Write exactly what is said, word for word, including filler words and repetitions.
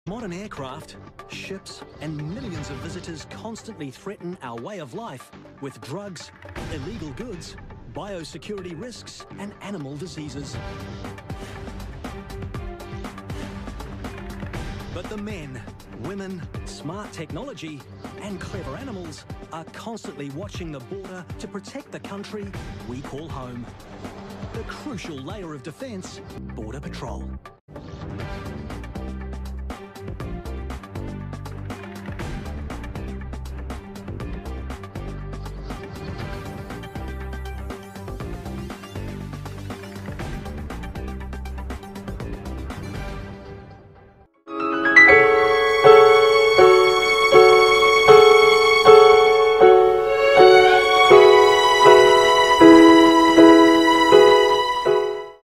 Modern aircraft, ships, and millions of visitors constantly threaten our way of life with drugs, illegal goods, biosecurity risks, and animal diseases. But the men, women, smart technology, and clever animals are constantly watching the border to protect the country we call home. The crucial layer of defence, Border Patrol.